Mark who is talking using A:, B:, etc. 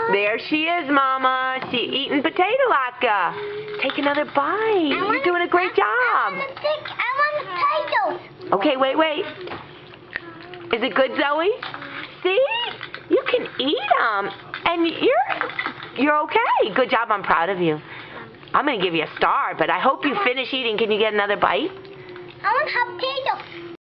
A: There she is, Mama. She eating potato latke. Take another bite. You're doing a great job.
B: I want potatoes.
A: Okay, wait. Is it good, Zoe? See? You can eat them. And you're okay. Good job. I'm proud of you. I'm going to give you a star, but I hope you finish eating. Can you get another bite?
B: I want potatoes.